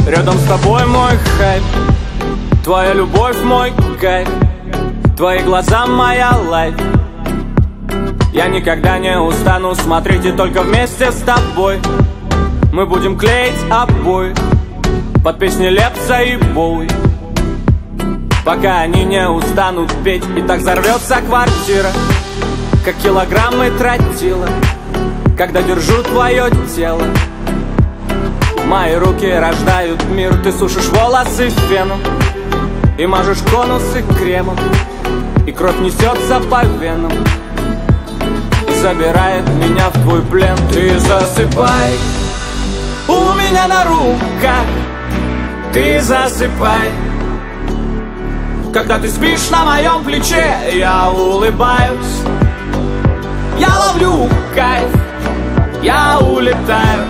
Рядом с тобой мой хайп, твоя любовь мой кайф, твои глаза моя лайф. Я никогда не устану смотреть, и только вместе с тобой мы будем клеить обои под песни Лепса и Боуи, пока они не устанут петь. И так взорвется квартира, как килограммы тротила, когда держу твое тело. Мои руки рождают мир, ты сушишь волосы феном и мажешь конусы кремом, и кровь несется по венам и забирает меня в твой плен. Ты засыпай у меня на руках, ты засыпай. Когда ты спишь на моем плече, я улыбаюсь, я ловлю кайф, я улетаю.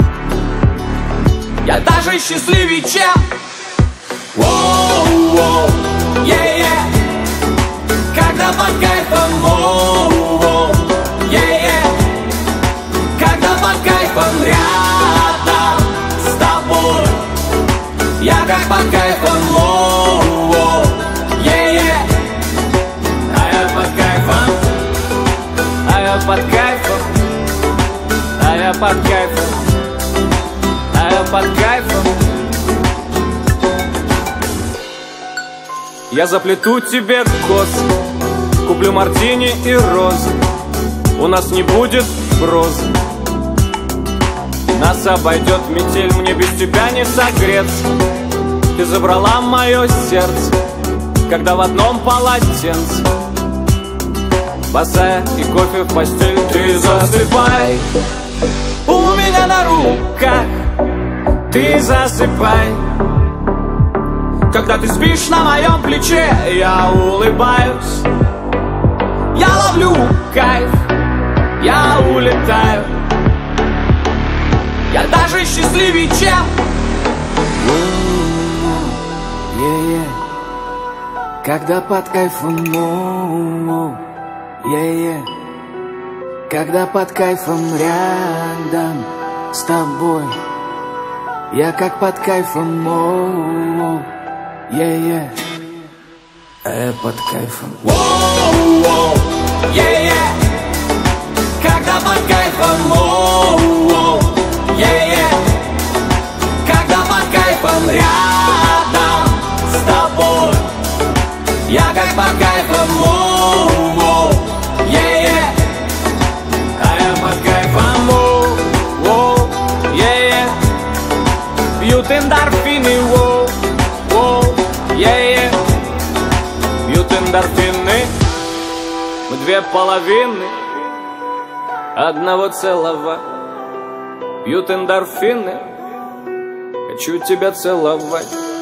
Я даже счастливее, чем воу-воу, yeah-yeah. Когда под кайфом, воу-воу, yeah-yeah. Когда под кайфом рядом с тобой, я как под кайфом, воу-воу, yeah-yeah. А я под кайфом, а я под кайфом, а я под кайфом, а я под кайфом. Я заплету тебе косы, куплю мартини и розы, у нас не будет розы. Нас обойдет метель, мне без тебя не согреться. Ты забрала мое сердце, когда в одном полотенце, босая и кофе в постель. Ты засыпай у меня на руках, ты засыпай. Когда ты спишь на моем плече, я улыбаюсь, я ловлю кайф, я улетаю. Я даже счастливее, чем yeah-yeah. Когда под кайфом, yeah-yeah. Когда под кайфом рядом с тобой, я как под кайфом, yeah-yeah. А я под кайфом, воу-воу, yeah-yeah. Когда под кайфом, воу-воу, yeah-yeah. Когда под кайфом рядом с тобой, я как под кайфом, воу-воу, yeah-yeah. А я под кайфом, воу-воу, yeah-yeah. Пьют эндорфины, воу-воу, yeah-yeah. Пьют эндорфины, мы две половины одного целого. Пьют эндорфины, хочу тебя целовать.